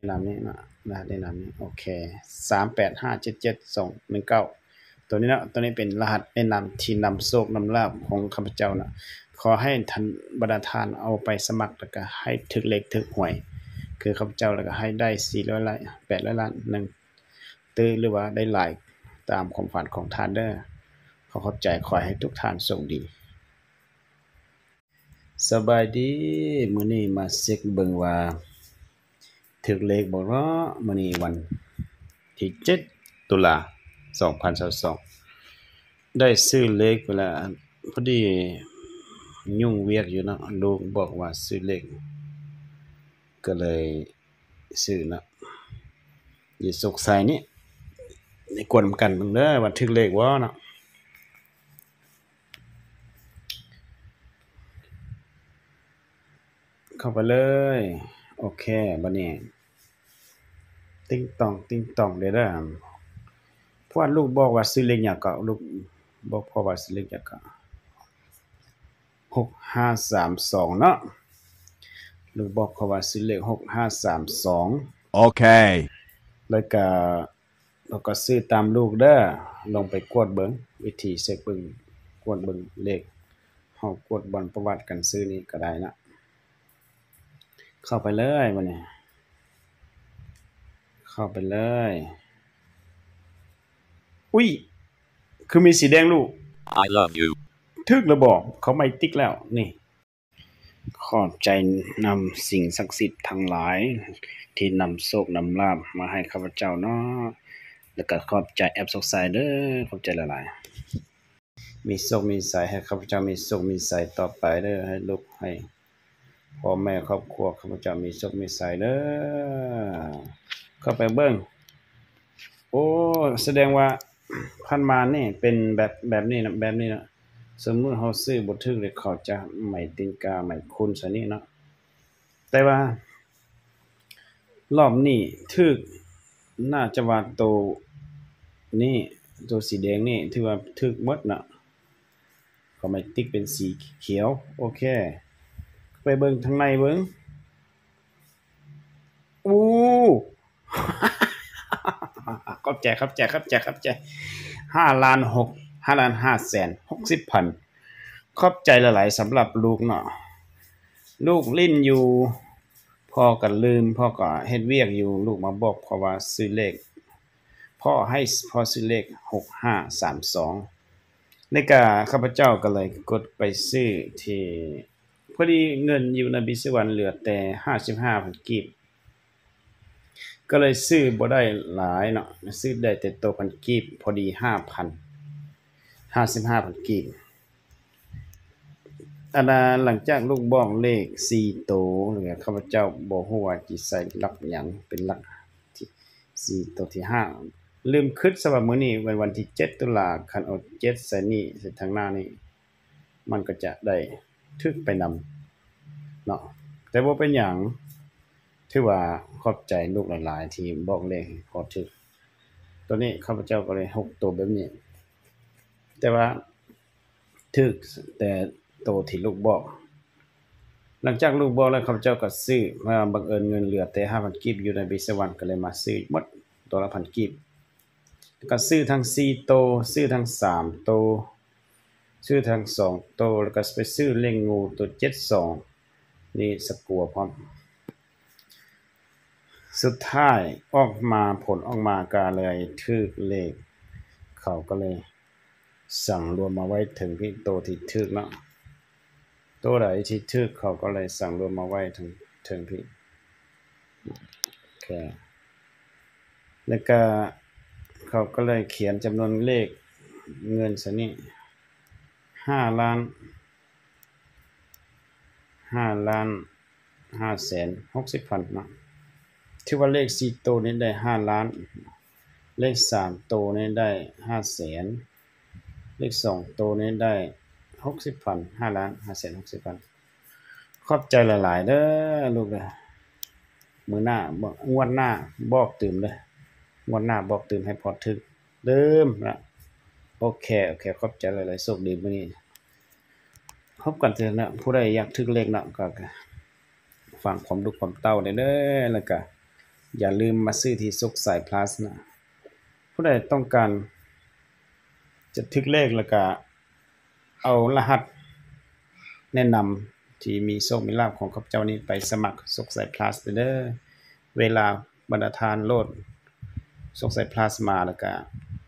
นามนี้นะในนามนี้โอเค38577219ตัวนี้นะตัวนี้เป็นรหัสแนะนำที่นำโชคนำลาภของข้าพเจ้านะขอให้ท่านบรรดาทานเอาไปสมัครแล้วก็ให้ถึกเลขถึกหวยคือข้าพเจ้าแล้วก็ให้ได้400ล้าน800ล้านตื้อหรือว่าได้หลายตามความฝันของท่านเด้อขอขอบใจขอให้ทุกท่านโชคดีสบายดีมื้อนี้มาเช็คเบิ่งว่าถึกเลขบ่เนาะมื้อนี้วันที่7ตุลา2022ได้ซื้อเลขเวลาพอดียุ่งเวียกอยู่เนาะลูกบอกว่าซื้อเลขก็เลยซื้อเนาะอย่าสงสัยนี่ในกวนกันเบิ่งเด้อว่าถึกเลขบ่เนาะเข้าไปเลยโอเคบัดนี้ติ๊งตองเด้อเพราะว่าลูกบอกว่าซื้อเลขหยังก็ลูกบอกพ่อว่าซื้อเลขหยังก็6532เนาะลูกบอกเขาว่าซื้อเลข6532 Okay. แล้วก็ซื้อตามลูกเด้อลงไปกวดเบิ่งวิธีเช็คเบิ่งกวดเบิ่งเลขเฮากวดบนประวัติการซื้อนี่ก็ได้นะเข้าไปเลยบัดนี้เข้าไปเลยอุ๊ยคือมีสีแดงลูก I love you. ถึกแล้วบ่เขาไม่ติ๊กแล้วนี่ขอบใจนำสิ่งศักดิ์สิทธิ์ทั้งหลายที่นำโชคนำลาภมาให้ข้าพเจ้าเนาะแล้วก็ขอบใจแอปซอกไซเด้อขอบใจหลายๆมีโชคมีชัยให้ข้าพเจ้ามีโชคมีชัยต่อไปเด้อให้ลูกให้พ่อแม่ครอบครัวข้าพเจ้ามีโชคมีชัยเด้อเข้าไปเบิ่งโอ้แสดงว่าพันมานี่เป็นแบบนี้นะแบบนี้นะสมมุติเฮาซื้อบ่ถึกเลยเขาจะไม่ตีนกาไม่คูณซะนี่เนาะแต่ว่ารอบนี้ถึกน่าจะว่าโตนี่ตัวสีแดงนี่ถือว่าถึกหมดน่ะเขาไม่ติ๊กเป็นสีเขียวโอเคไปเบิ่งทางในเบิ่งอู้ ขอบใจ5ล้าน6 5ล้าน5แสน60พันขอบใจหลายๆสำหรับลูกเนาะลูกลิ้นอยู่พ่อก็ลืมพ่อก็เฮ็ดเวียกอยู่ลูกมาบอกเพราะว่าซื้อเลขพ่อซื้อเลข6532ในกะข้าพเจ้าก็เลยกดไปซื้อที่พอดีเงินอยู่ในบิสวรรณเหลือแต่55,000กีบก็เลยซื้อบ่ได้หลายเนาะซื้อได้แต่ตัวพันกีบพอดี 55,000กีบอันน่ะหลังจากลูกบอกเลข4โตวแล้วก็ข้าพเจ้าบ่ฮู้ว่าสิใส่หลักหยังเป็นหลักที่4โตวที่5ลืมคิดซะว่ามื้อนี้วันที่7ตุลาคันเอา7ใส่นี่ใส่ทางหน้านี่มันก็จะได้ทึกไปนำเนาะแต่บ่เป็นหยังถือว่าขอบใจลูกหลายๆที่บอกเลขให้พอถึกตัวนี้ข้าพเจ้าก็เลย6ตัวแบบนี้แต่ว่าถึกแต่ตัวที่ลูกบอกหลังจากลูกบอกแล้วข้าพเจ้าก็ซื้อมาบังเอิญเงินเหลือแต่ 5,000 กีบอยู่ในบิสวรรณก็เลยมาซื้อหมดตัวละ 1,000 กีบก็ซื้อทั้ง4โตวซื้อทั้ง3โตวซื้อทั้ง2โตวแล้วก็ไปซื้อเลขงูตัว72นี่สกัวพร้อมสุดท้ายออกมาผลออกมาก็เลยถึกเลขเขาก็เลยสั่งรวมมาไว้ถึงที่โตวที่ถึกเนาะตัวใดที่ถึกเขาก็เลยสั่งรวมมาไว้ถึงที่โอเคแล้วก็เขาก็เลยเขียนจำนวนเลขเงินซะนี่5ล้าน5แสน60พันเนาะที่ว่าเลข4ตัวนี้ได้5ล้านเลข3ตัวนี้ได้5แสนเลข2ตัวนี้ได้60พัน5ล้าน5แสน60พันขอบใจหลายๆเด้อลูกเด้อมื้อหน้างวดหน้าบอกตื่มเด้องวดหน้าบอกตื่มให้พอถึกเดิมนะโอเคขอบใจหลายๆโชคดีมื้อนี้พบกันเถอะนะผู้ใดอยากถึกเลขเนาะก็ฟังความลูกความเต้าได้เด้อแล้วก็อย่าลืมมาซื้อที่สุขสาย plus นะผู้ใดต้องการจะทึกเลขแล้วก็เอารหัสแนะนำที่มีโชคมีลาภของข้าพเจ้านี้ไปสมัครสุขสาย plus เด้อเวลาบรรณาทานโลดสุขสาย plus มาแล้วก็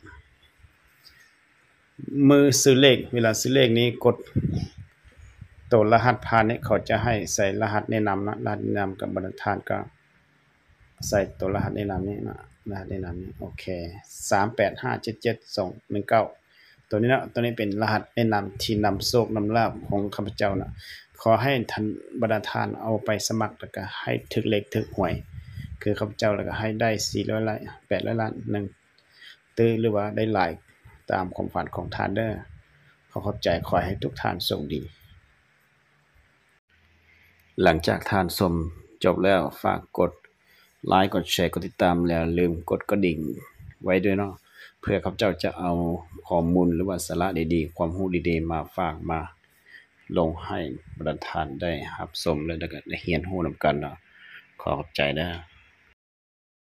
มือซื้อเลขเวลาซื้อเลขนี้กดตัวรหัสผ่านเนี่ยเขาจะให้ใส่รหัสแนะนำนะรหัสแนะนำกับบรรณาทานก็ใส่ตัวรหัสแนะนำนี้นะรหัสแนะนำนี้โอเค38577219ตัวนี้นะตัวนี้เป็นรหัสแนะนำที่นำโชคนำลาภของข้าพเจ้านะขอให้ท่านบรรณาทานเอาไปสมัครแล้วก็ให้ถึกเลขถึกหวยคือข้าพเจ้าแล้วก็ให้ได้400ล้าน800ล้าน1ตื้อหรือว่าได้หลายตามความฝันของท่านเด้อขอขอบใจขอให้ทุกท่านโชคดีหลังจากท่านชมจบแล้วฝากกดไลค์กดแชร์กดติดตามแล้วลืมกดกระดิ่งไว้ด้วยเนาะเพื่อข้าพเจ้าจะเอาข้อมูลหรือว่าสาระดีๆความรู้ดีๆมาฝากมาลงให้ประธานได้รับชมและได้เรียนรู้นำกันเนาะขอขอบใจนะ